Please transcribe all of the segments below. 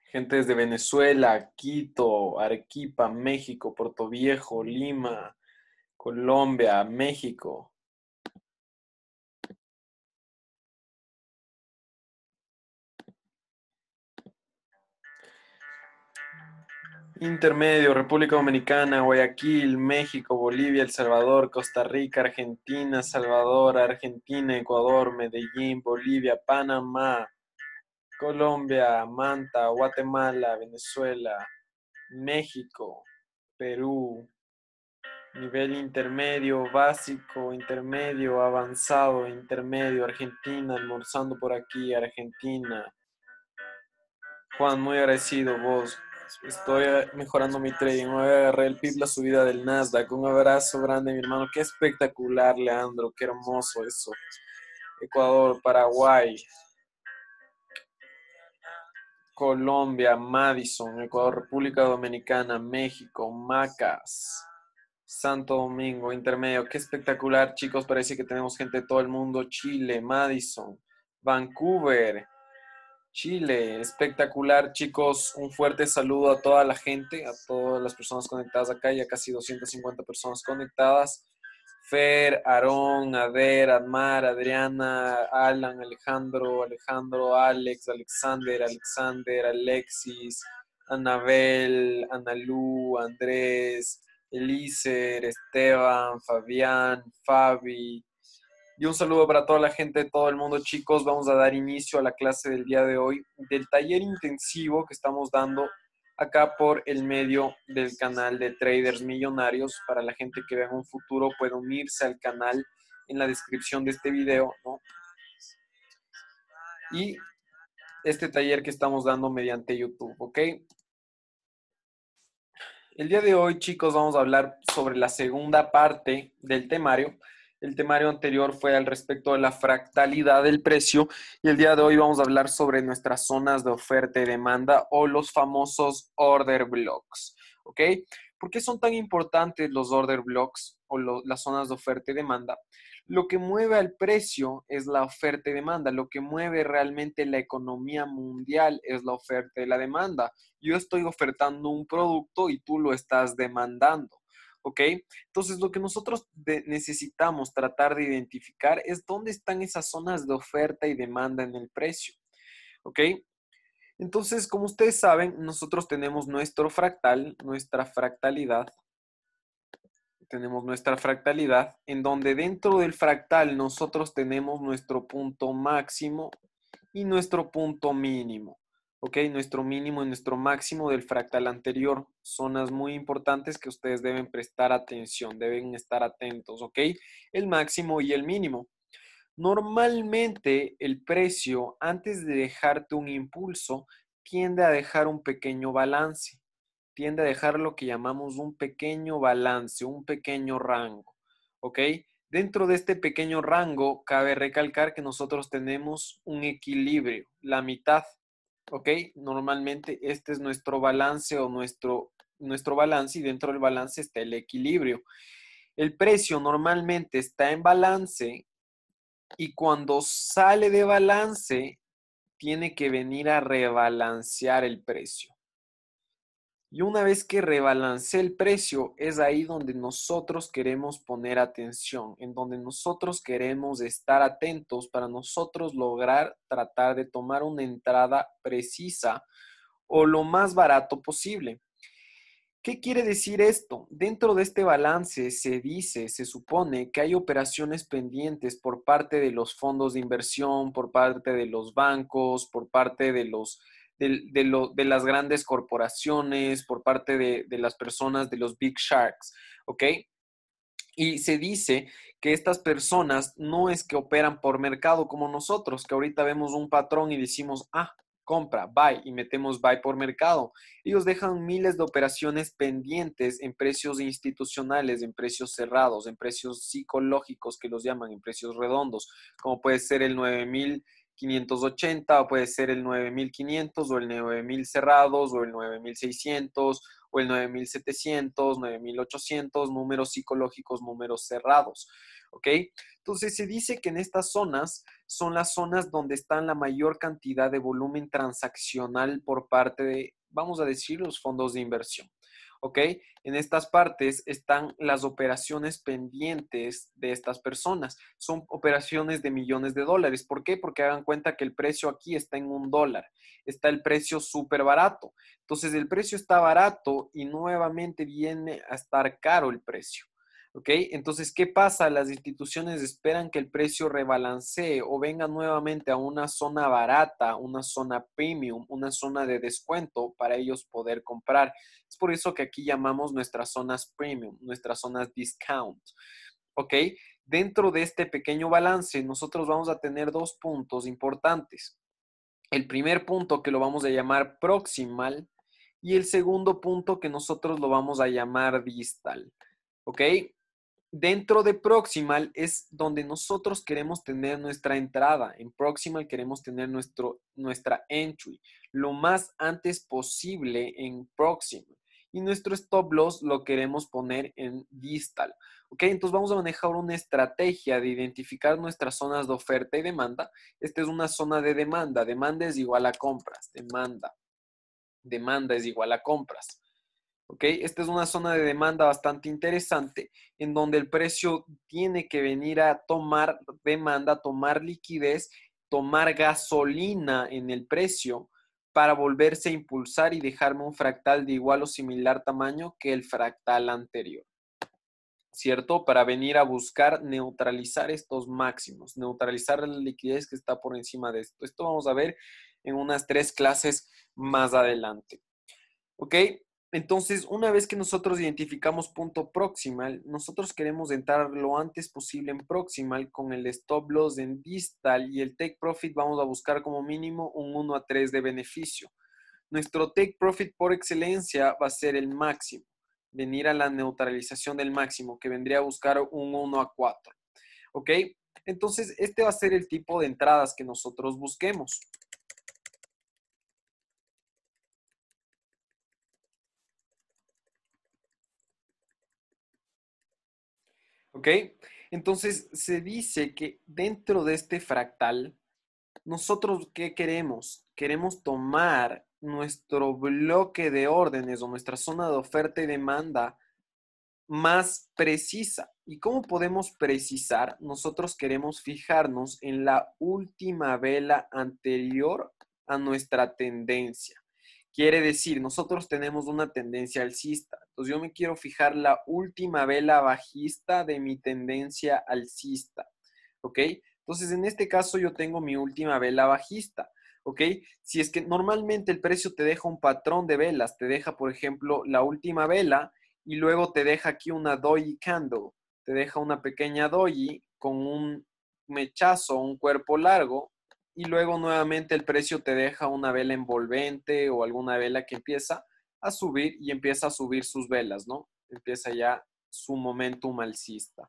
Gente desde Venezuela, Quito, Arequipa, México, Puerto Viejo, Lima, Colombia, México. Intermedio, República Dominicana, Guayaquil, México, Bolivia, El Salvador, Costa Rica, Argentina, Salvador, Argentina, Ecuador, Medellín, Bolivia, Panamá, Colombia, Manta, Guatemala, Venezuela, México, Perú, nivel intermedio, básico, intermedio, avanzado, intermedio, Argentina, almorzando por aquí, Argentina. Juan, muy agradecido vos. Estoy mejorando mi trading. Hoy agarré el PIB, la subida del Nasdaq. Un abrazo grande, mi hermano. Qué espectacular, Leandro. Qué hermoso eso. Ecuador, Paraguay, Colombia, Madison, Ecuador, República Dominicana, México, Macas, Santo Domingo, intermedio. Qué espectacular, chicos. Parece que tenemos gente de todo el mundo. Chile, Madison, Vancouver, Chile, espectacular, chicos. Un fuerte saludo a toda la gente, a todas las personas conectadas acá, ya casi 250 personas conectadas. Fer, Aarón, Ader, Admar, Adriana, Alan, Alejandro, Alex, Alexander, Alexis, Anabel, Analú, Andrés, Elícer, Esteban, Fabián, Fabi, y un saludo para toda la gente de todo el mundo, chicos. Vamos a dar inicio a la clase del día de hoy, del taller intensivo que estamos dando acá por el medio del canal de Traders Millonarios. Para la gente que vea en un futuro, puede unirse al canal en la descripción de este video, ¿no? Y este taller que estamos dando mediante YouTube, ¿ok? El día de hoy, chicos, vamos a hablar sobre la segunda parte del temario. El temario anterior fue al respecto de la fractalidad del precio y el día de hoy vamos a hablar sobre nuestras zonas de oferta y demanda o los famosos order blocks, ¿ok? ¿Por qué son tan importantes los order blocks o las zonas de oferta y demanda? Lo que mueve al precio es la oferta y demanda. Lo que mueve realmente la economía mundial es la oferta y la demanda. Yo estoy ofertando un producto y tú lo estás demandando, ¿ok? Entonces, lo que nosotros necesitamos tratar de identificar es dónde están esas zonas de oferta y demanda en el precio, ¿ok? Entonces, como ustedes saben, nosotros tenemos nuestro fractal, nuestra fractalidad. Tenemos nuestra fractalidad, en donde dentro del fractal nosotros tenemos nuestro punto máximo y nuestro punto mínimo. ¿Ok? Nuestro mínimo y nuestro máximo del fractal anterior. Zonas muy importantes que ustedes deben prestar atención, deben estar atentos. ¿Ok? El máximo y el mínimo. Normalmente el precio, antes de dejarte un impulso, tiende a dejar un pequeño balance. Tiende a dejar lo que llamamos un pequeño balance, un pequeño rango. ¿Ok? Dentro de este pequeño rango, cabe recalcar que nosotros tenemos un equilibrio, la mitad. ¿Ok? Normalmente este es nuestro balance o nuestro balance y dentro del balance está el equilibrio. El precio normalmente está en balance y cuando sale de balance tiene que venir a rebalancear el precio. Y una vez que rebalancee el precio, es ahí donde nosotros queremos poner atención, en donde nosotros queremos estar atentos para nosotros lograr tratar de tomar una entrada precisa o lo más barato posible. ¿Qué quiere decir esto? Dentro de este balance se supone que hay operaciones pendientes por parte de los fondos de inversión, por parte de los bancos, por parte de las grandes corporaciones, por parte de las personas, de los big sharks, ¿ok? Y se dice que estas personas no es que operan por mercado como nosotros, que ahorita vemos un patrón y decimos, compra, buy, y metemos buy por mercado. Ellos dejan miles de operaciones pendientes en precios institucionales, en precios cerrados, en precios psicológicos que los llaman, en precios redondos, como puede ser el 9000 9,580, o puede ser el 9,500 o el 9,000 cerrados o el 9,600 o el 9,700, 9,800, números psicológicos, números cerrados. ¿Ok? Entonces se dice que en estas zonas son las zonas donde está la mayor cantidad de volumen transaccional por parte de, vamos a decir, los fondos de inversión. ¿Ok? En estas partes están las operaciones pendientes de estas personas. Son operaciones de millones de dólares. ¿Por qué? Porque hagan cuenta que el precio aquí está en $1. Está el precio súper barato. Entonces el precio está barato y nuevamente viene a estar caro el precio. ¿Ok? Entonces, ¿qué pasa? Las instituciones esperan que el precio rebalancee o venga nuevamente a una zona barata, una zona premium, una zona de descuento para ellos poder comprar. Es por eso que aquí llamamos nuestras zonas premium, nuestras zonas discount. ¿Ok? Dentro de este pequeño balance, nosotros vamos a tener dos puntos importantes. El primer punto que lo vamos a llamar proximal y el segundo punto que nosotros lo vamos a llamar distal. ¿Ok? Dentro de Proximal es donde nosotros queremos tener nuestra entrada. En Proximal queremos tener nuestra entry lo más antes posible en Proximal. Y nuestro stop loss lo queremos poner en distal. ¿Ok? Entonces vamos a manejar una estrategia de identificar nuestras zonas de oferta y demanda. Esta es una zona de demanda. Demanda es igual a compras. Demanda es igual a compras. ¿Ok? Esta es una zona de demanda bastante interesante en donde el precio tiene que venir a tomar demanda, tomar liquidez, tomar gasolina en el precio para volverse a impulsar y dejarme un fractal de igual o similar tamaño que el fractal anterior. ¿Cierto? Para venir a buscar neutralizar estos máximos, neutralizar la liquidez que está por encima de esto. Esto vamos a ver en unas 3 clases más adelante. ¿Ok? Entonces, una vez que nosotros identificamos punto proximal, nosotros queremos entrar lo antes posible en proximal con el stop loss en distal y el take profit vamos a buscar como mínimo un 1 a 3 de beneficio. Nuestro take profit por excelencia va a ser el máximo, venir a la neutralización del máximo, que vendría a buscar un 1 a 4. ¿Ok? Entonces, este va a ser el tipo de entradas que nosotros busquemos. ¿Ok? Entonces se dice que dentro de este fractal, nosotros ¿qué queremos? Queremos tomar nuestro bloque de órdenes o nuestra zona de oferta y demanda más precisa. ¿Y cómo podemos precisar? Nosotros queremos fijarnos en la última vela anterior a nuestra tendencia. Quiere decir, nosotros tenemos una tendencia alcista. Entonces yo me quiero fijar la última vela bajista de mi tendencia alcista. ¿Ok? Entonces en este caso yo tengo mi última vela bajista. ¿Ok? Si es que normalmente el precio te deja un patrón de velas, te deja por ejemplo la última vela y luego te deja aquí una doji candle. Te deja una pequeña doji con un mechazo, un cuerpo largo y luego nuevamente el precio te deja una vela envolvente o alguna vela que empieza a subir y empieza a subir sus velas, ¿no? Empieza ya su momentum alcista.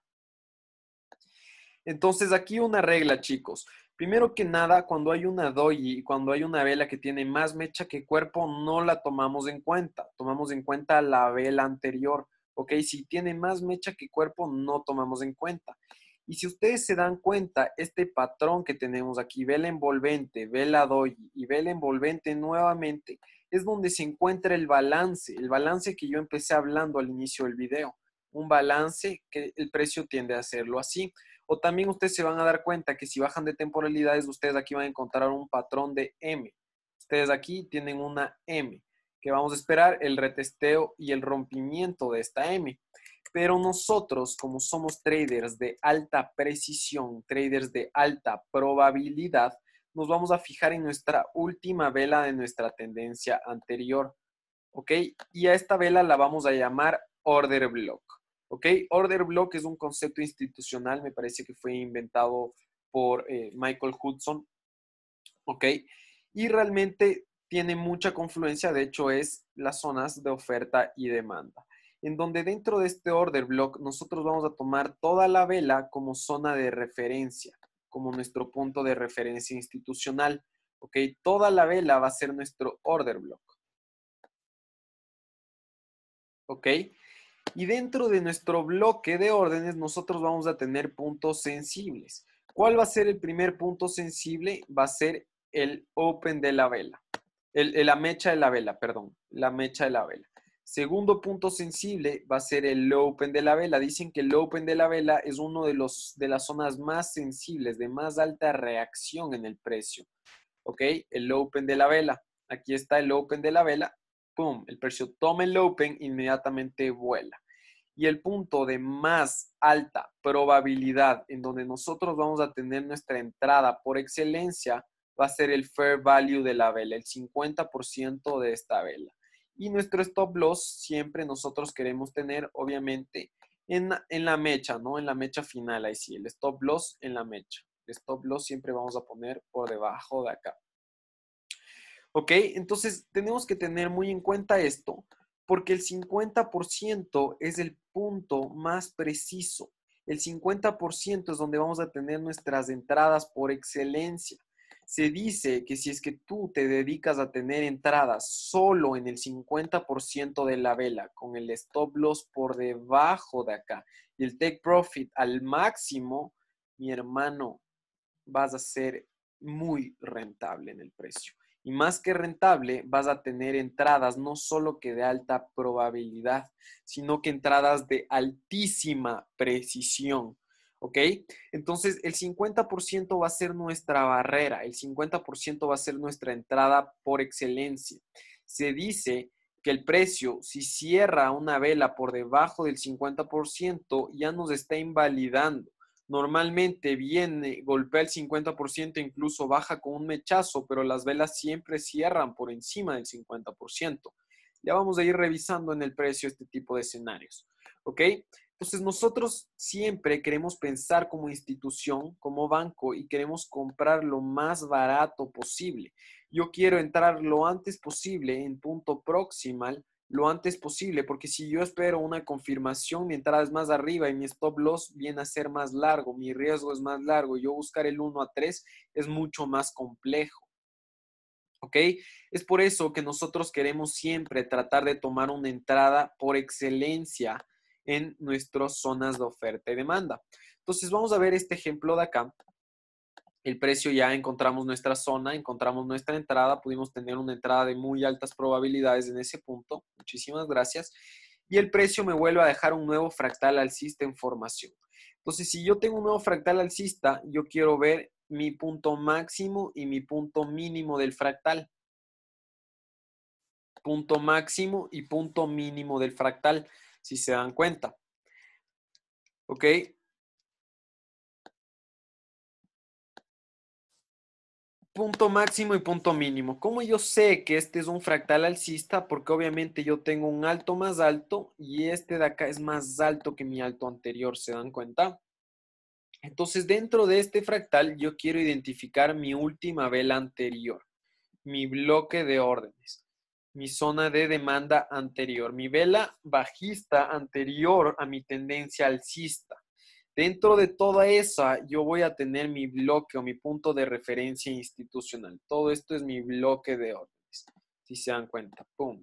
Entonces aquí una regla, chicos. Primero que nada, cuando hay una doji y cuando hay una vela que tiene más mecha que cuerpo, no la tomamos en cuenta. Tomamos en cuenta la vela anterior. ¿Ok? Si tiene más mecha que cuerpo, no tomamos en cuenta. Y si ustedes se dan cuenta, este patrón que tenemos aquí, vela envolvente, vela doji y vela envolvente nuevamente, es donde se encuentra el balance que yo empecé hablando al inicio del video. Un balance que el precio tiende a hacerlo así. O también ustedes se van a dar cuenta que si bajan de temporalidades, ustedes aquí van a encontrar un patrón de M. Ustedes aquí tienen una M, que vamos a esperar el retesteo y el rompimiento de esta M. Pero nosotros, como somos traders de alta precisión, traders de alta probabilidad, nos vamos a fijar en nuestra última vela de nuestra tendencia anterior. ¿Ok? Y a esta vela la vamos a llamar order block. ¿Ok? Order block es un concepto institucional, me parece que fue inventado por Michael Hudson. ¿Ok? Y realmente tiene mucha confluencia, de hecho es las zonas de oferta y demanda, en donde dentro de este order block nosotros vamos a tomar toda la vela como zona de referencia, como nuestro punto de referencia institucional. ¿Ok? Toda la vela va a ser nuestro order block. ¿Ok? Y dentro de nuestro bloque de órdenes, nosotros vamos a tener puntos sensibles. ¿Cuál va a ser el primer punto sensible? Va a ser el open de la vela. La mecha de la vela, perdón. La mecha de la vela. Segundo punto sensible va a ser el open de la vela. Dicen que el open de la vela es uno de las zonas más sensibles, de más alta reacción en el precio. ¿Ok? El open de la vela. Aquí está el open de la vela. ¡Pum! El precio toma el open, inmediatamente vuela. Y el punto de más alta probabilidad en donde nosotros vamos a tener nuestra entrada por excelencia va a ser el fair value de la vela, el 50% de esta vela. Y nuestro stop loss siempre nosotros queremos tener, obviamente, en la mecha, ¿no? En la mecha final, ahí sí, el stop loss en la mecha. El stop loss siempre vamos a poner por debajo de acá. ¿Ok? Entonces, tenemos que tener muy en cuenta esto, porque el 50% es el punto más preciso. El 50% es donde vamos a tener nuestras entradas por excelencia. Se dice que si es que tú te dedicas a tener entradas solo en el 50% de la vela, con el stop loss por debajo de acá y el take profit al máximo, mi hermano, vas a ser muy rentable en el precio. Y más que rentable, vas a tener entradas no solo que de alta probabilidad, sino que entradas de altísima precisión. ¿Ok? Entonces, el 50% va a ser nuestra barrera, el 50% va a ser nuestra entrada por excelencia. Se dice que el precio, si cierra una vela por debajo del 50%, ya nos está invalidando. Normalmente viene, golpea el 50%, incluso baja con un mechazo, pero las velas siempre cierran por encima del 50%. Ya vamos a ir revisando en el precio este tipo de escenarios. ¿Ok? Entonces nosotros siempre queremos pensar como institución, como banco, y queremos comprar lo más barato posible. Yo quiero entrar lo antes posible en punto proximal, lo antes posible, porque si yo espero una confirmación, mi entrada es más arriba y mi stop loss viene a ser más largo, mi riesgo es más largo, y yo buscar el 1 a 3 es mucho más complejo. ¿Ok? Es por eso que nosotros queremos siempre tratar de tomar una entrada por excelencia en nuestras zonas de oferta y demanda. Entonces vamos a ver este ejemplo de acá. El precio, ya encontramos nuestra zona, encontramos nuestra entrada, pudimos tener una entrada de muy altas probabilidades en ese punto. Muchísimas gracias. Y el precio me vuelve a dejar un nuevo fractal alcista en formación. Entonces, si yo tengo un nuevo fractal alcista, yo quiero ver mi punto máximo y mi punto mínimo del fractal. Punto máximo y punto mínimo del fractal, si se dan cuenta. ¿Ok? Punto máximo y punto mínimo. ¿Cómo yo sé que este es un fractal alcista? Porque obviamente yo tengo un alto más alto y este de acá es más alto que mi alto anterior, ¿se dan cuenta? Entonces, dentro de este fractal, yo quiero identificar mi última vela anterior, mi bloque de órdenes, mi zona de demanda anterior, mi vela bajista anterior a mi tendencia alcista. Dentro de toda esa, yo voy a tener mi bloque o mi punto de referencia institucional. Todo esto es mi bloque de órdenes. Si se dan cuenta, ¡pum!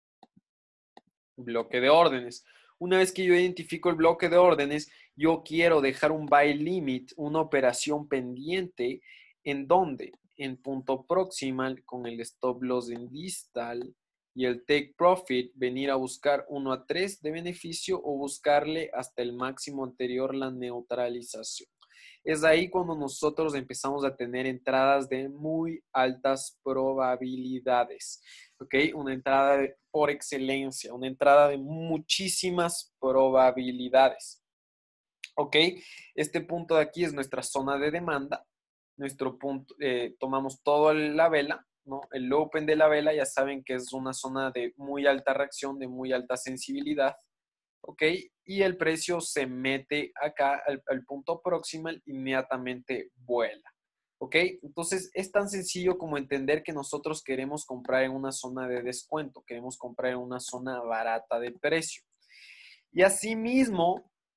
Bloque de órdenes. Una vez que yo identifico el bloque de órdenes, yo quiero dejar un buy limit, una operación pendiente, ¿en dónde? En punto proximal con el stop loss en distal y el take profit, venir a buscar 1 a 3 de beneficio o buscarle hasta el máximo anterior la neutralización. Es ahí cuando nosotros empezamos a tener entradas de muy altas probabilidades. ¿Ok? Una entrada por excelencia, una entrada de muchísimas probabilidades. ¿Ok? Este punto de aquí es nuestra zona de demanda. Nuestro punto, tomamos toda la vela, ¿no? El open de la vela, ya saben que es una zona de muy alta reacción, de muy alta sensibilidad. ¿Ok? Y el precio se mete acá al punto proximal, inmediatamente vuela. ¿Ok? Entonces es tan sencillo como entender que nosotros queremos comprar en una zona de descuento, queremos comprar en una zona barata de precio. Y asimismo,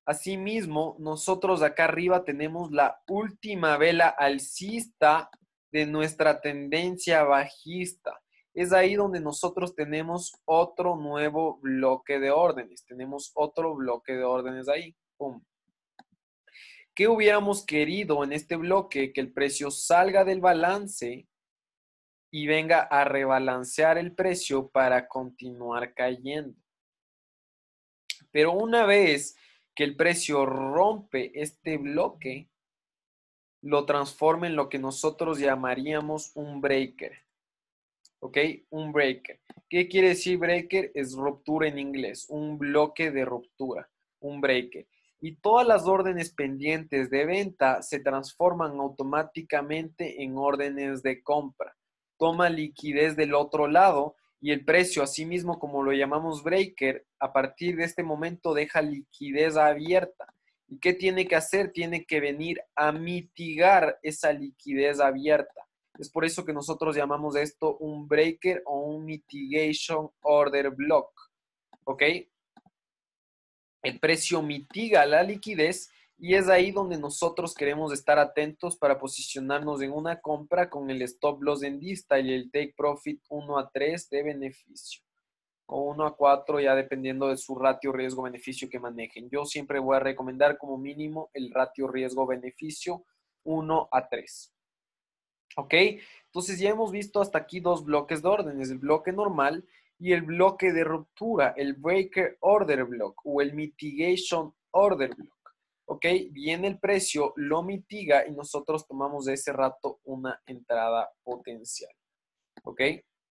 Asimismo, nosotros acá arriba tenemos la última vela alcista de nuestra tendencia bajista. Es ahí donde nosotros tenemos otro nuevo bloque de órdenes. Tenemos otro bloque de órdenes ahí. ¡Pum! ¿Qué hubiéramos querido en este bloque? Que el precio salga del balance y venga a rebalancear el precio para continuar cayendo. Pero una vez que el precio rompe este bloque, lo transforma en lo que nosotros llamaríamos un breaker. ¿Ok? Un breaker. ¿Qué quiere decir breaker? Es ruptura en inglés, un bloque de ruptura, un breaker. Y todas las órdenes pendientes de venta se transforman automáticamente en órdenes de compra. Toma liquidez del otro lado y el precio, así mismo como lo llamamos breaker, a partir de este momento deja liquidez abierta. ¿Y qué tiene que hacer? Tiene que venir a mitigar esa liquidez abierta. Es por eso que nosotros llamamos esto un breaker o un mitigation order block. ¿Ok? El precio mitiga la liquidez y es ahí donde nosotros queremos estar atentos para posicionarnos en una compra con el stop loss en distal y el take profit 1 a 3 de beneficio. O 1 a 4 ya dependiendo de su ratio riesgo-beneficio que manejen. Yo siempre voy a recomendar como mínimo el ratio riesgo-beneficio 1 a 3. ¿Ok? Entonces ya hemos visto hasta aquí dos bloques de órdenes, el bloque normal y el bloque de ruptura, el breaker order block o el mitigation order block. ¿Ok? Viene el precio, lo mitiga y nosotros tomamos de ese rato una entrada potencial. ¿Ok?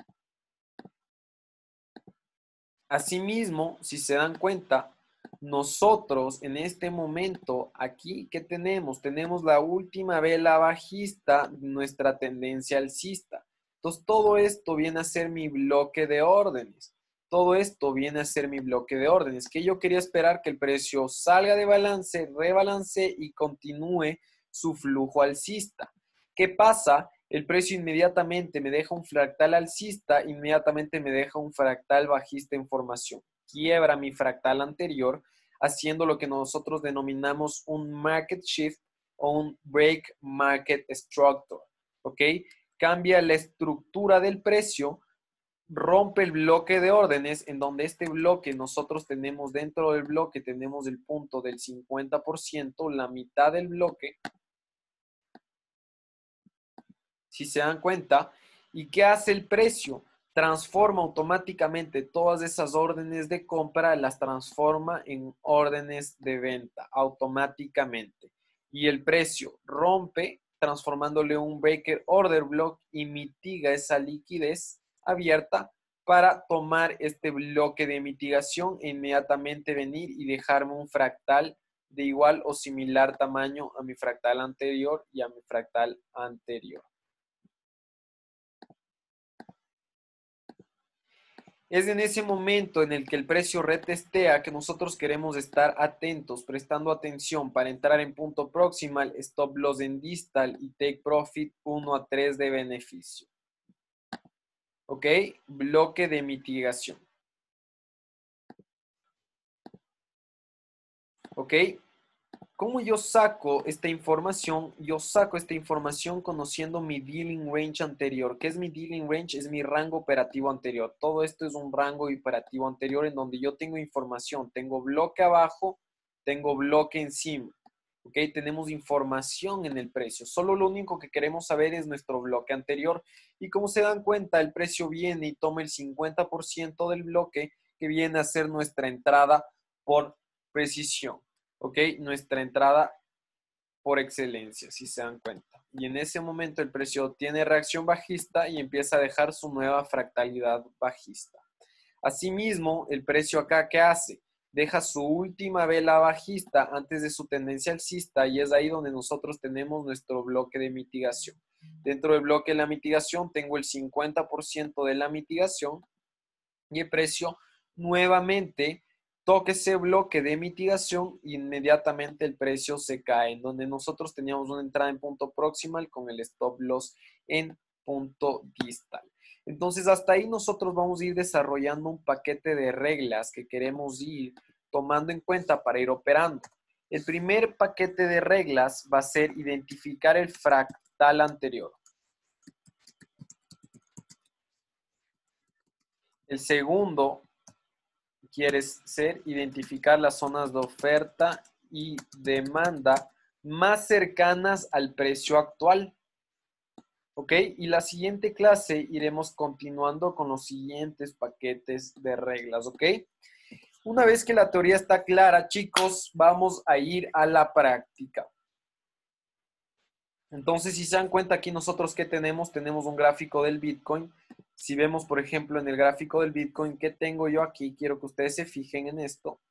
Asimismo, si se dan cuenta, nosotros en este momento aquí, ¿qué tenemos? Tenemos la última vela bajista de nuestra tendencia alcista. Entonces, todo esto viene a ser mi bloque de órdenes. Todo esto viene a ser mi bloque de órdenes, que yo quería esperar que el precio salga de balance, rebalance y continúe su flujo alcista. ¿Qué pasa? El precio inmediatamente me deja un fractal alcista, inmediatamente me deja un fractal bajista en formación. Quiebra mi fractal anterior, haciendo lo que nosotros denominamos un market shift o un break market structure. ¿Ok? Cambia la estructura del precio, rompe el bloque de órdenes, en donde este bloque nosotros tenemos dentro del bloque, tenemos el punto del 50%, la mitad del bloque, si se dan cuenta. ¿Y qué hace el precio? Transforma automáticamente todas esas órdenes de compra, las transforma en órdenes de venta automáticamente. Y el precio rompe, transformándole un breaker order block y mitiga esa liquidez abierta para tomar este bloque de mitigación e inmediatamente venir y dejarme un fractal de igual o similar tamaño a mi fractal anterior y a mi fractal anterior. Es en ese momento en el que el precio retestea que nosotros queremos estar atentos, prestando atención para entrar en punto proximal, stop loss en distal y take profit 1 a 3 de beneficio. ¿Ok? Bloque de mitigación. ¿Ok? ¿Cómo yo saco esta información? Yo saco esta información conociendo mi dealing range anterior. ¿Qué es mi dealing range? Es mi rango operativo anterior. Todo esto es un rango operativo anterior en donde yo tengo información. Tengo bloque abajo, tengo bloque encima. ¿Ok? Tenemos información en el precio. Solo lo único que queremos saber es nuestro bloque anterior. Y como se dan cuenta, el precio viene y toma el 50% del bloque que viene a ser nuestra entrada por precisión. ¿Ok? Nuestra entrada por excelencia, si se dan cuenta. Y en ese momento el precio tiene reacción bajista y empieza a dejar su nueva fractalidad bajista. Asimismo, el precio acá, ¿qué hace? Deja su última vela bajista antes de su tendencia alcista y es ahí donde nosotros tenemos nuestro bloque de mitigación. Dentro del bloque de la mitigación tengo el 50% de la mitigación y el precio nuevamente toque ese bloque de mitigación y inmediatamente el precio se cae, en donde nosotros teníamos una entrada en punto proximal con el stop loss en punto distal. Entonces, hasta ahí nosotros vamos a ir desarrollando un paquete de reglas que queremos ir tomando en cuenta para ir operando. El primer paquete de reglas va a ser identificar el fractal anterior. El segundo quiere ser identificar las zonas de oferta y demanda más cercanas al precio actual. ¿Ok? Y la siguiente clase iremos continuando con los siguientes paquetes de reglas. ¿Ok? Una vez que la teoría está clara, chicos, vamos a ir a la práctica. Entonces, si se dan cuenta aquí nosotros, ¿qué tenemos? Tenemos un gráfico del Bitcoin. Si vemos, por ejemplo, en el gráfico del Bitcoin, ¿qué tengo yo aquí? Quiero que ustedes se fijen en esto.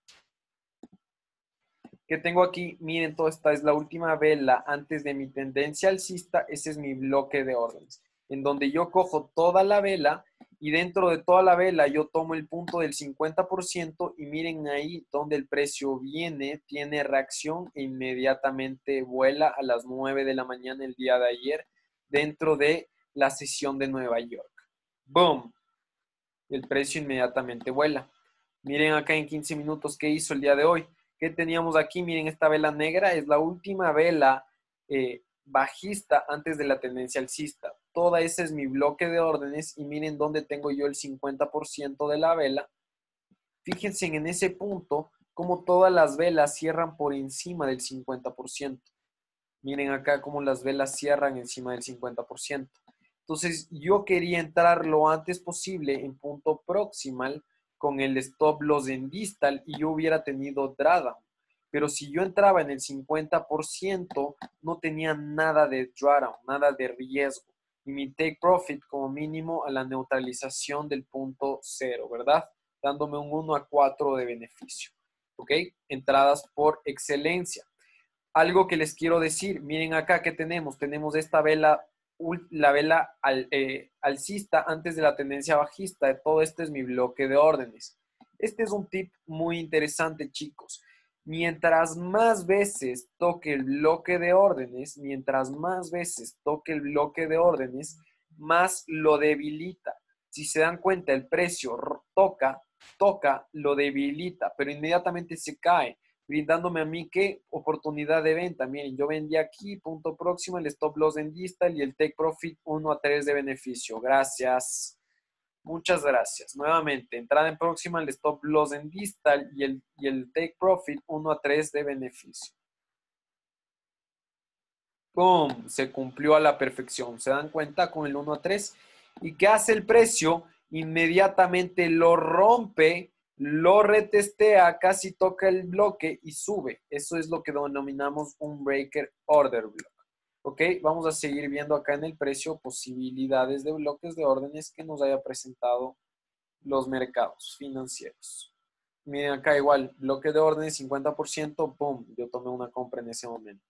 ¿Qué tengo aquí? Miren, toda esta es la última vela antes de mi tendencia alcista. Ese es mi bloque de órdenes, en donde yo cojo toda la vela y dentro de toda la vela yo tomo el punto del 50% y miren ahí donde el precio viene, tiene reacción e inmediatamente vuela a las 9 de la mañana el día de ayer dentro de la sesión de Nueva York. ¡Boom! El precio inmediatamente vuela. Miren acá en 15 minutos qué hizo el día de hoy. ¿Qué teníamos aquí? Miren, esta vela negra es la última vela bajista antes de la tendencia alcista. Toda ese es mi bloque de órdenes y miren dónde tengo yo el 50% de la vela. Fíjense en ese punto cómo todas las velas cierran por encima del 50%. Miren acá cómo las velas cierran encima del 50%. Entonces yo quería entrar lo antes posible en punto proximal con el stop loss en distal y yo hubiera tenido drawdown. Pero si yo entraba en el 50%, no tenía nada de drawdown, nada de riesgo. Y mi take profit como mínimo a la neutralización del punto cero, ¿verdad? Dándome un 1 a 4 de beneficio. ¿Ok? Entradas por excelencia. Algo que les quiero decir, miren acá que tenemos esta vela, la vela alcista antes de la tendencia bajista. Todo este es mi bloque de órdenes. Este es un tip muy interesante, chicos. Mientras más veces toque el bloque de órdenes, más lo debilita. Si se dan cuenta, el precio toca, lo debilita, pero inmediatamente se cae, brindándome a mí qué oportunidad de venta. Miren, yo vendí aquí, punto próximo, el stop loss en distal y el take profit 1 a 3 de beneficio. Gracias. Muchas gracias. Nuevamente, entrada en próxima, el stop loss en distal y el take profit 1 a 3 de beneficio. ¡Pum! Se cumplió a la perfección. ¿Se dan cuenta con el 1 a 3? ¿Y qué hace el precio? Inmediatamente lo rompe, lo retestea, casi toca el bloque y sube. Eso es lo que denominamos un breaker order block. ¿Ok? Vamos a seguir viendo acá en el precio posibilidades de bloques de órdenes que nos haya presentado los mercados financieros. Miren acá igual, bloque de órdenes 50%, ¡pum! Yo tomé una compra en ese momento.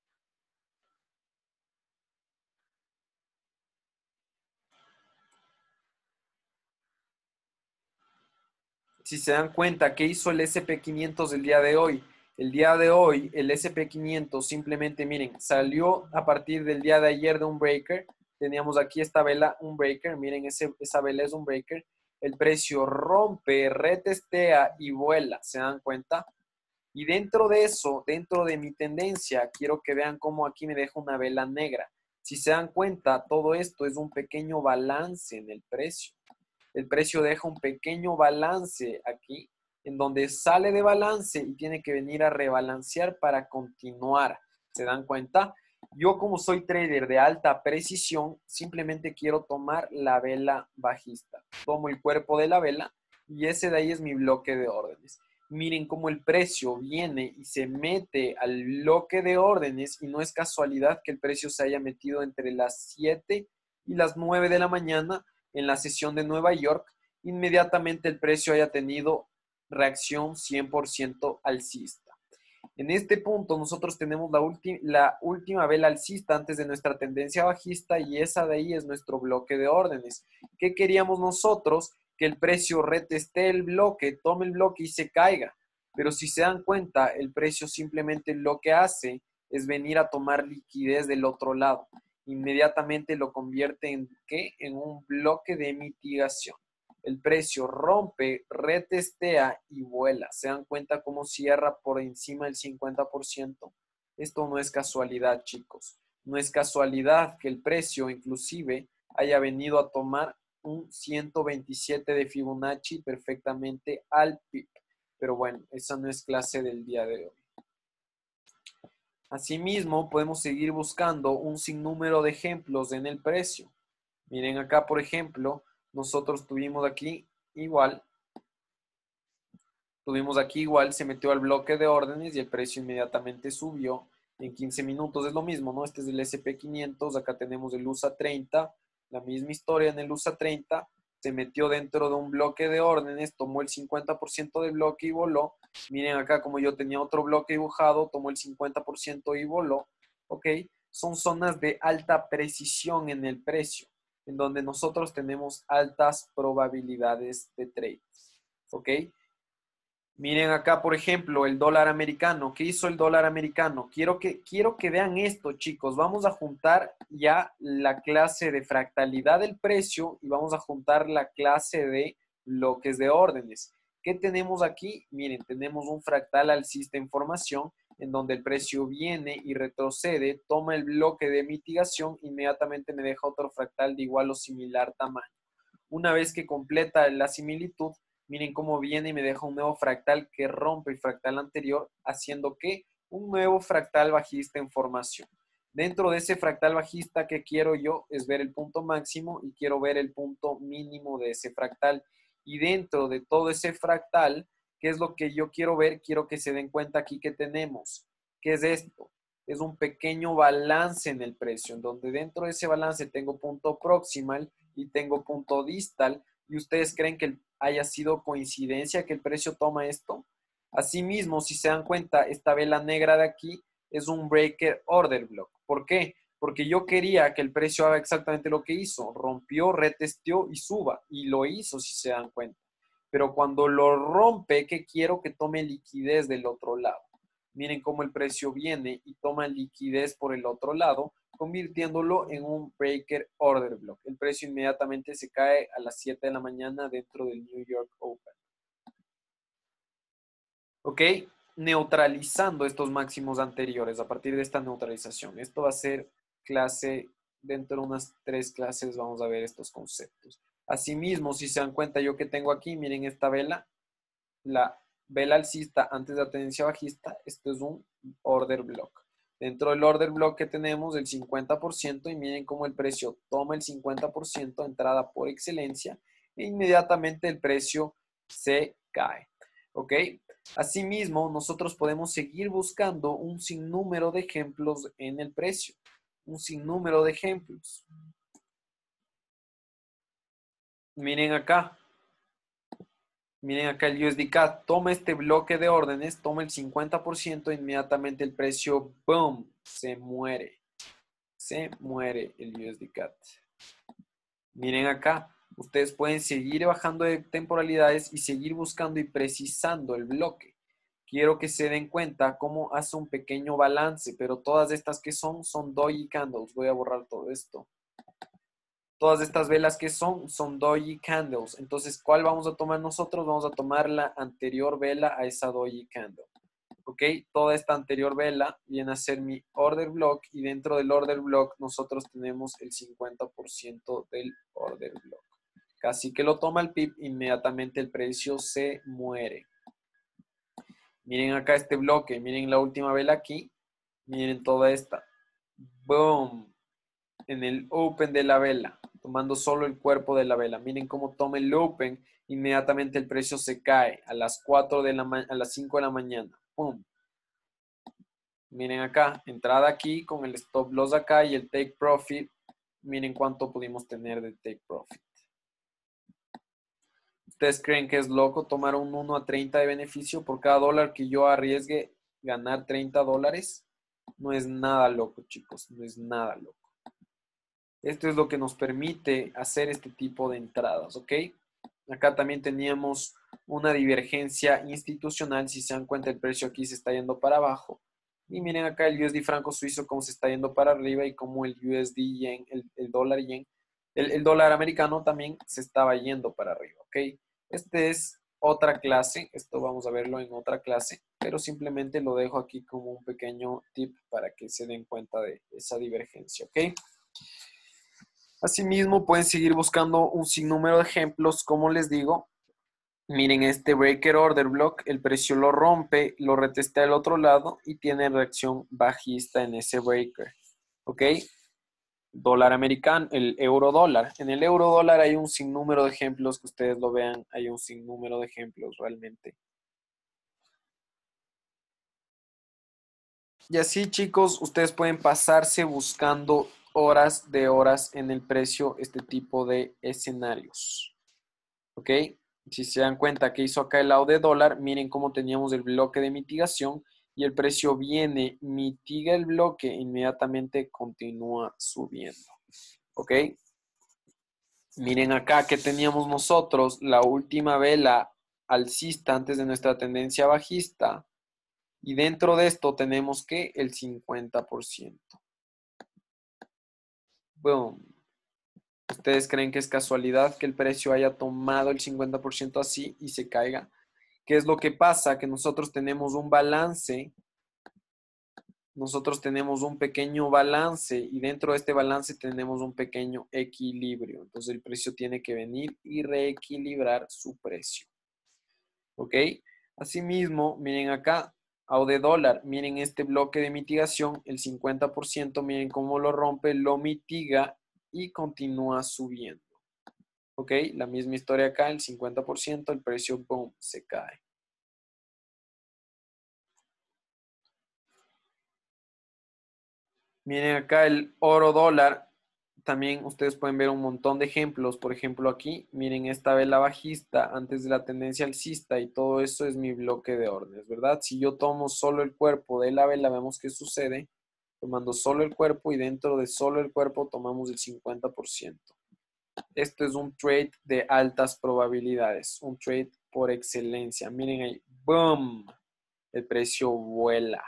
Si se dan cuenta, ¿qué hizo el SP500 el día de hoy? El día de hoy, el SP500 simplemente, miren, salió a partir del día de ayer de un breaker. Teníamos aquí esta vela, un breaker. Miren, esa vela es un breaker. El precio rompe, retestea y vuela. ¿Se dan cuenta? Y dentro de eso, dentro de mi tendencia, quiero que vean cómo aquí me deja una vela negra. Si se dan cuenta, todo esto es un pequeño balance en el precio. El precio deja un pequeño balance aquí, en donde sale de balance y tiene que venir a rebalancear para continuar. ¿Se dan cuenta? Yo como soy trader de alta precisión, simplemente quiero tomar la vela bajista. Tomo el cuerpo de la vela y ese de ahí es mi bloque de órdenes. Miren cómo el precio viene y se mete al bloque de órdenes y no es casualidad que el precio se haya metido entre las 7 y las 9 de la mañana en la sesión de Nueva York. Inmediatamente el precio haya tenido reacción 100% alcista. En este punto nosotros tenemos la última vela alcista antes de nuestra tendencia bajista y esa de ahí es nuestro bloque de órdenes. ¿Qué queríamos nosotros? Que el precio reteste el bloque, tome el bloque y se caiga. Pero si se dan cuenta, el precio simplemente lo que hace es venir a tomar liquidez del otro lado. Inmediatamente lo convierte en ¿qué? En un bloque de mitigación. el precio rompe, retestea y vuela. ¿Se dan cuenta cómo cierra por encima del 50%? Esto no es casualidad, chicos. No es casualidad que el precio inclusive haya venido a tomar un 127 de Fibonacci perfectamente al PIB. Pero bueno, esa no es clase del día de hoy. Asimismo, podemos seguir buscando un sinnúmero de ejemplos en el precio. Miren acá, por ejemplo, nosotros tuvimos aquí igual, se metió al bloque de órdenes y el precio inmediatamente subió en 15 minutos. Es lo mismo, ¿no? Este es el SP500, acá tenemos el USA 30, la misma historia en el USA 30, se metió dentro de un bloque de órdenes, tomó el 50% del bloque y voló. Miren acá como yo tenía otro bloque dibujado, tomó el 50% y voló. ¿Ok? Son zonas de alta precisión en el precio, en donde nosotros tenemos altas probabilidades de trade. ¿Ok? Miren acá, por ejemplo, el dólar americano. ¿Qué hizo el dólar americano? Quiero que vean esto, chicos. Vamos a juntar ya la clase de fractalidad del precio y vamos a juntar la clase de bloques de órdenes. ¿Qué tenemos aquí? Miren, tenemos un fractal alcista en formación en donde el precio viene y retrocede, toma el bloque de mitigación, inmediatamente me deja otro fractal de igual o similar tamaño. Una vez que completa la similitud, miren cómo viene y me deja un nuevo fractal que rompe el fractal anterior, haciendo que un nuevo fractal bajista en formación. Dentro de ese fractal bajista, que quiero yo es ver el punto máximo y quiero ver el punto mínimo de ese fractal. Y dentro de todo ese fractal, ¿qué es lo que yo quiero ver? Quiero que se den cuenta aquí que tenemos. ¿Qué es esto? Es un pequeño balance en el precio, en donde dentro de ese balance tengo punto proximal y tengo punto distal. ¿Y ustedes creen que haya sido coincidencia que el precio toma esto? Asimismo, si se dan cuenta, esta vela negra de aquí es un breaker order block. ¿Por qué? Porque yo quería que el precio haga exactamente lo que hizo. Rompió, retesteó y suba. Y lo hizo, si se dan cuenta. Pero cuando lo rompe, ¿qué quiero? Que tome liquidez del otro lado. Miren cómo el precio viene y toma liquidez por el otro lado, convirtiéndolo en un breaker order block. El precio inmediatamente se cae a las 7 de la mañana dentro del New York Open. ¿Ok? Neutralizando estos máximos anteriores a partir de esta neutralización. Esto va a ser clase, dentro de unas 3 clases vamos a ver estos conceptos. Asimismo, si se dan cuenta, yo que tengo aquí, miren esta vela, la vela alcista antes de la tendencia bajista, esto es un order block. Dentro del order block que tenemos el 50% y miren cómo el precio toma el 50%, entrada por excelencia, e inmediatamente el precio se cae. ¿Ok? Asimismo, nosotros podemos seguir buscando un sinnúmero de ejemplos en el precio. Un sinnúmero de ejemplos. Miren acá. Miren acá el USDCAD, toma este bloque de órdenes, toma el 50%, inmediatamente el precio, ¡boom!, se muere. Se muere el USDCAD. Miren acá, ustedes pueden seguir bajando de temporalidades y seguir buscando y precisando el bloque. Quiero que se den cuenta cómo hace un pequeño balance, pero todas estas que son doji candles. Voy a borrar todo esto. Todas estas velas que son doji candles. Entonces, ¿cuál vamos a tomar nosotros? Vamos a tomar la anterior vela a esa doji candle. ¿Ok? Toda esta anterior vela viene a ser mi order block y dentro del order block nosotros tenemos el 50% del order block. Casi que lo toma el PIB, inmediatamente el precio se muere. Miren acá este bloque, miren la última vela aquí, miren toda esta. Boom. En el open de la vela, tomando solo el cuerpo de la vela. Miren cómo toma el open, inmediatamente el precio se cae a las 4 de a las 5 de la mañana. ¡Pum! Miren acá, entrada aquí con el stop loss acá y el take profit. Miren cuánto pudimos tener de take profit. ¿Ustedes creen que es loco tomar un 1 a 30 de beneficio por cada dólar que yo arriesgue ganar $30? No es nada loco, chicos, no es nada loco. Esto es lo que nos permite hacer este tipo de entradas, ¿ok? Acá también teníamos una divergencia institucional. Si se dan cuenta, el precio aquí se está yendo para abajo. Y miren acá el USD franco suizo cómo se está yendo para arriba y cómo el USD yen, el dólar yen, el dólar americano también se estaba yendo para arriba, ¿ok? Este es otra clase, esto vamos a verlo en otra clase, pero simplemente lo dejo aquí como un pequeño tip para que se den cuenta de esa divergencia, ¿ok? Asimismo, pueden seguir buscando un sinnúmero de ejemplos, como les digo. Miren este breaker order block, el precio lo rompe, lo retestea al otro lado y tiene reacción bajista en ese breaker, ¿ok? Dólar americano, el euro dólar. En el euro dólar hay un sinnúmero de ejemplos que ustedes lo vean, hay un sinnúmero de ejemplos realmente. Y así, chicos, ustedes pueden pasarse buscando horas de horas en el precio este tipo de escenarios. ¿Ok? Si se dan cuenta que hizo acá el lado de dólar, miren cómo teníamos el bloque de mitigación y el precio viene, mitiga el bloque, inmediatamente continúa subiendo. ¿Ok? Miren acá que teníamos nosotros la última vela alcista antes de nuestra tendencia bajista. Y dentro de esto tenemos que el 50%. Boom. ¿Ustedes creen que es casualidad que el precio haya tomado el 50% así y se caiga? ¿Qué es lo que pasa? Que nosotros tenemos un balance, nosotros tenemos un pequeño balance y dentro de este balance tenemos un pequeño equilibrio. Entonces el precio tiene que venir y reequilibrar su precio. ¿Ok? Asimismo, miren acá, AUD dólar, miren este bloque de mitigación, el 50%, miren cómo lo rompe, lo mitiga y continúa subiendo. ¿Ok? La misma historia acá, el 50%, el precio, boom, se cae. Miren acá el oro dólar, también ustedes pueden ver un montón de ejemplos. Por ejemplo aquí, miren esta vela bajista antes de la tendencia alcista y todo eso es mi bloque de órdenes, ¿verdad? Si yo tomo solo el cuerpo de la vela, vemos qué sucede. Tomando solo el cuerpo y dentro de solo el cuerpo tomamos el 50%. Esto es un trade de altas probabilidades, un trade por excelencia. Miren ahí, ¡boom! El precio vuela.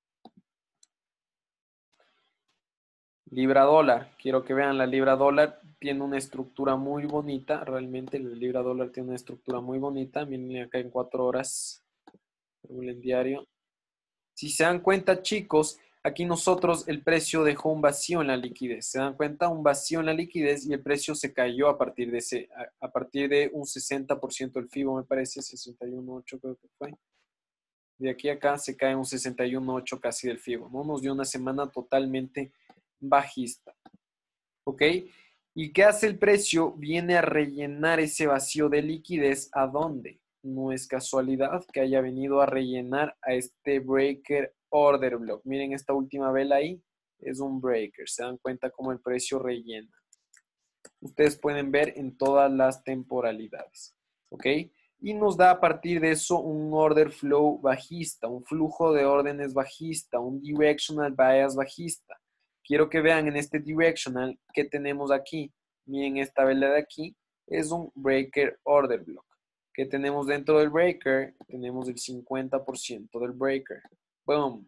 Libra dólar, quiero que vean la libra dólar, tiene una estructura muy bonita, realmente la libra dólar tiene una estructura muy bonita, miren acá en 4 horas, en diario. Si se dan cuenta, chicos, aquí nosotros el precio dejó un vacío en la liquidez, se dan cuenta, un vacío en la liquidez y el precio se cayó a partir de a partir de un 60% del FIBO, me parece, 61.8 creo que fue. De aquí a acá se cae un 61.8 casi del FIBO, ¿no? Nos dio una semana totalmente bajista. ¿Ok? ¿Y qué hace el precio? Viene a rellenar ese vacío de liquidez. ¿A dónde? No es casualidad que haya venido a rellenar a este breaker order block. Miren esta última vela ahí. Es un breaker. Se dan cuenta cómo el precio rellena. Ustedes pueden ver en todas las temporalidades. ¿Ok? Y nos da a partir de eso un order flow bajista, un flujo de órdenes bajista, un directional bias bajista. Quiero que vean en este directional que tenemos aquí. Miren esta vela de aquí, es un breaker order block. ¿Qué tenemos dentro del breaker? Tenemos el 50% del breaker. Boom.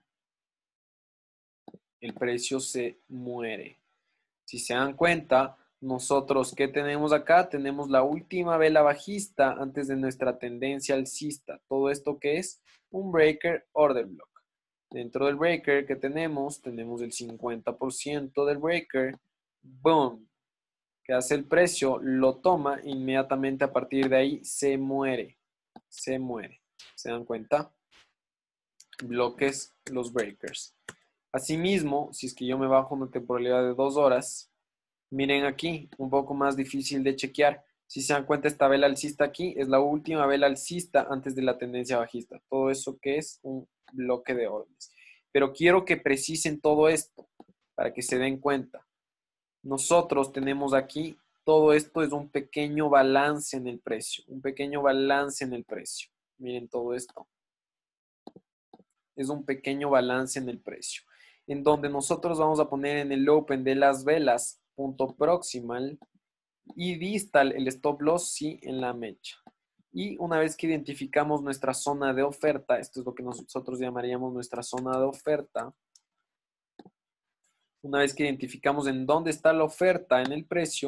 El precio se muere. Si se dan cuenta, nosotros, ¿qué tenemos acá? Tenemos la última vela bajista antes de nuestra tendencia alcista. ¿Todo esto qué es? Un breaker order block. Dentro del breaker que tenemos el 50% del breaker. Boom. ¿Qué hace el precio? Lo toma inmediatamente a partir de ahí se muere. Se muere. ¿Se dan cuenta? Bloques los breakers. Asimismo, si es que yo me bajo una temporalidad de 2 horas, miren aquí, un poco más difícil de chequear. Si se dan cuenta, esta vela alcista aquí es la última vela alcista antes de la tendencia bajista. Todo eso que es un bloque de órdenes. Pero quiero que precisen todo esto para que se den cuenta. Nosotros tenemos aquí, todo esto es un pequeño balance en el precio. Un pequeño balance en el precio. Miren todo esto. Es un pequeño balance en el precio. En donde nosotros vamos a poner en el open de las velas punto proximal y distal el stop loss sí en la mecha. Y una vez que identificamos nuestra zona de oferta, esto es lo que nosotros llamaríamos nuestra zona de oferta. Una vez que identificamos en dónde está la oferta en el precio,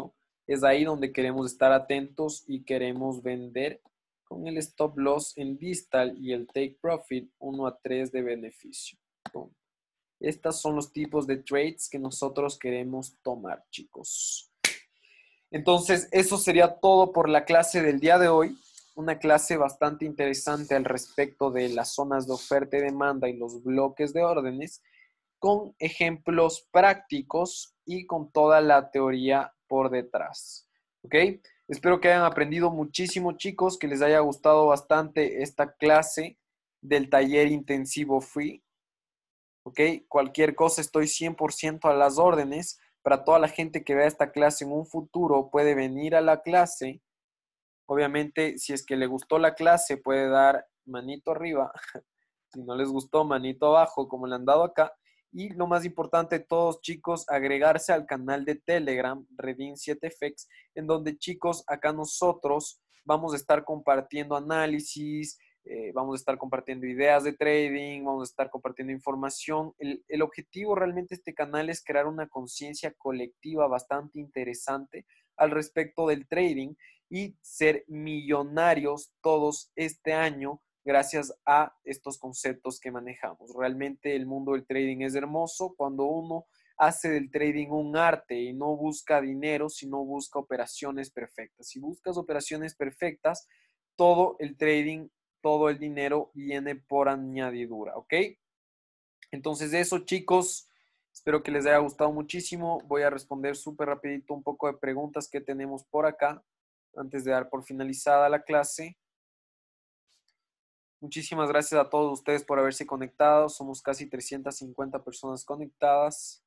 Es ahí donde queremos estar atentos y queremos vender con el stop loss en distal y el take profit 1 a 3 de beneficio. Pum. Estos son los tipos de trades que nosotros queremos tomar, chicos. Entonces, eso sería todo por la clase del día de hoy. Una clase bastante interesante al respecto de las zonas de oferta y demanda y los bloques de órdenes, con ejemplos prácticos y con toda la teoría por detrás. ¿Ok? Espero que hayan aprendido muchísimo, chicos, que les haya gustado bastante esta clase del taller intensivo free. ¿Ok? Cualquier cosa, estoy 100% a las órdenes. Para toda la gente que vea esta clase en un futuro, puede venir a la clase. Obviamente, si es que le gustó la clase, puede dar manito arriba. Si no les gustó, manito abajo, como le han dado acá. Y lo más importante, todos chicos, agregarse al canal de Telegram, Redin7FX, en donde chicos, acá nosotros vamos a estar compartiendo análisis, vamos a estar compartiendo ideas de trading, vamos a estar compartiendo información. El objetivo realmente de este canal es crear una conciencia colectiva bastante interesante al respecto del trading y ser millonarios todos este año gracias a estos conceptos que manejamos. Realmente el mundo del trading es hermoso cuando uno hace del trading un arte y no busca dinero, sino busca operaciones perfectas. Si buscas operaciones perfectas, todo el trading, todo el dinero viene por añadidura, ¿ok? Entonces eso, chicos, espero que les haya gustado muchísimo. Voy a responder súper rapidito un poco de preguntas que tenemos por acá antes de dar por finalizada la clase. Muchísimas gracias a todos ustedes por haberse conectado. Somos casi 350 personas conectadas.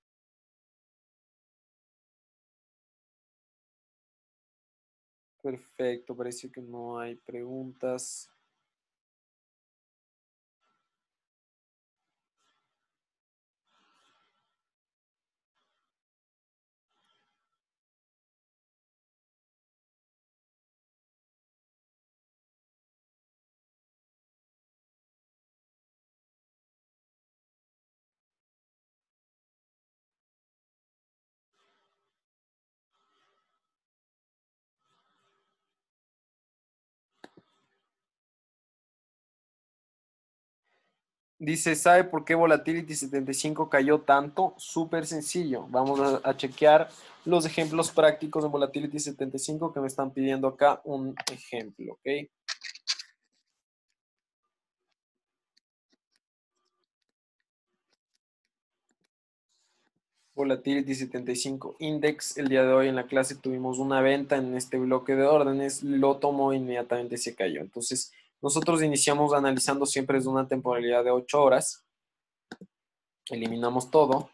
Perfecto, parece que no hay preguntas. Dice, ¿sabe por qué Volatility 75 cayó tanto? Súper sencillo. Vamos a chequear los ejemplos prácticos de Volatility 75 que me están pidiendo acá un ejemplo, ¿ok? Volatility 75 Index. El día de hoy en la clase tuvimos una venta en este bloque de órdenes, lo tomó inmediatamente se cayó. Entonces, nosotros iniciamos analizando siempre desde una temporalidad de 8 horas. Eliminamos todo.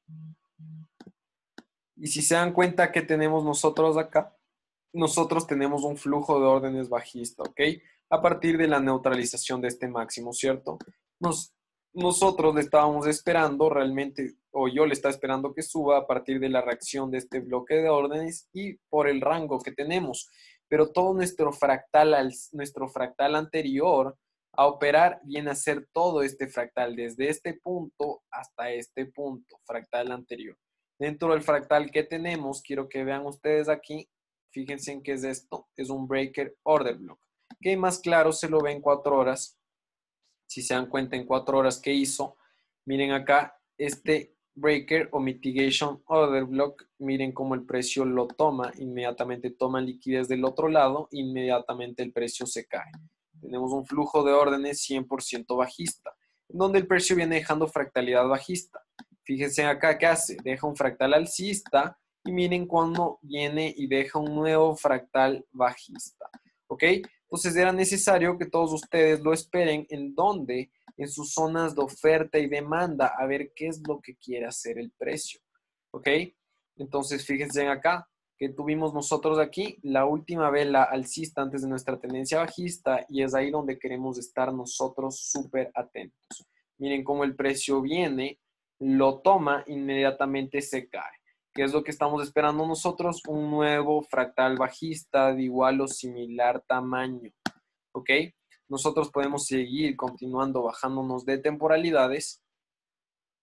Y si se dan cuenta que tenemos nosotros acá, nosotros tenemos un flujo de órdenes bajista, ¿ok? A partir de la neutralización de este máximo, ¿cierto? Nosotros le estábamos esperando realmente, o yo le estaba esperando que suba a partir de la reacción de este bloque de órdenes y por el rango que tenemos. Pero todo nuestro fractal anterior a operar viene a ser todo este fractal, desde este punto hasta este punto, fractal anterior. Dentro del fractal que tenemos, quiero que vean ustedes aquí, fíjense en qué es esto, es un breaker order block, que más claro se lo ve en 4 horas. Si se dan cuenta en 4 horas que hizo, miren acá, este breaker o mitigation order block, miren cómo el precio lo toma, inmediatamente toma liquidez del otro lado, inmediatamente el precio se cae. Tenemos un flujo de órdenes 100% bajista, en donde el precio viene dejando fractalidad bajista. Fíjense acá qué hace, deja un fractal alcista y miren cuando viene y deja un nuevo fractal bajista. ¿Ok? Entonces era necesario que todos ustedes lo esperen en donde, en sus zonas de oferta y demanda, a ver qué es lo que quiere hacer el precio. ¿Ok? Entonces fíjense acá que tuvimos nosotros aquí la última vela alcista antes de nuestra tendencia bajista y es ahí donde queremos estar nosotros súper atentos. Miren cómo el precio viene, lo toma, inmediatamente se cae. ¿Qué es lo que estamos esperando nosotros? Un nuevo fractal bajista de igual o similar tamaño. ¿Ok? Nosotros podemos seguir continuando bajándonos de temporalidades.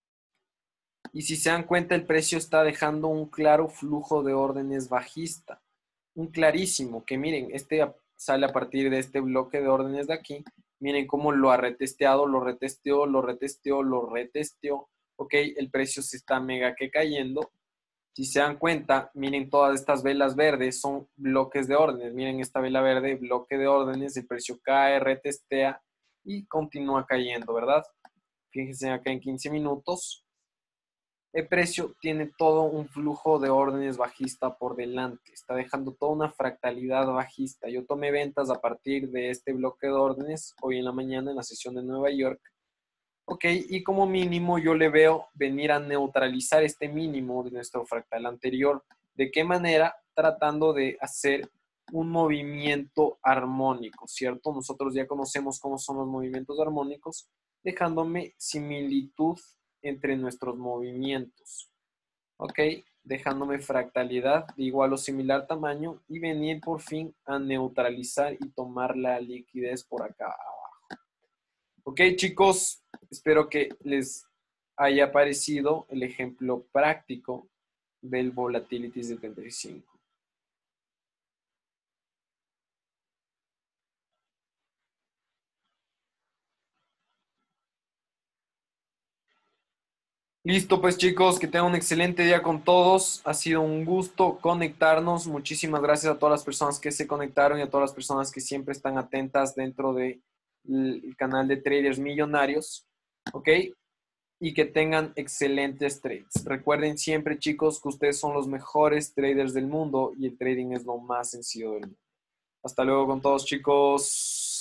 Y si se dan cuenta, el precio está dejando un claro flujo de órdenes bajista. un clarísimo, que miren, sale a partir de este bloque de órdenes de aquí. Miren cómo lo ha retesteado, lo retesteó, lo retesteó, lo retesteó. Ok, el precio se está mega que cayendo. Si se dan cuenta, miren todas estas velas verdes son bloques de órdenes. Miren esta vela verde, bloque de órdenes, el precio cae, retestea y continúa cayendo, ¿verdad? Fíjense acá en 15 minutos. El precio tiene todo un flujo de órdenes bajista por delante. Está dejando toda una fractalidad bajista. Yo tomé ventas a partir de este bloque de órdenes hoy en la mañana en la sesión de Nueva York. Ok, y como mínimo yo le veo venir a neutralizar este mínimo de nuestro fractal anterior. ¿De qué manera? Tratando de hacer un movimiento armónico, ¿cierto? Nosotros ya conocemos cómo son los movimientos armónicos, dejándome similitud entre nuestros movimientos. Ok, dejándome fractalidad de igual o similar tamaño y venir por fin a neutralizar y tomar la liquidez por acá. Ok, chicos, espero que les haya parecido el ejemplo práctico del Volatility 75. Listo, pues chicos, que tengan un excelente día con todos. Ha sido un gusto conectarnos. Muchísimas gracias a todas las personas que se conectaron y a todas las personas que siempre están atentas dentro del canal de Traders Millonarios. ¿Ok? Y que tengan excelentes trades. Recuerden siempre, chicos, que ustedes son los mejores traders del mundo y el trading es lo más sencillo del mundo. Hasta luego con todos, chicos.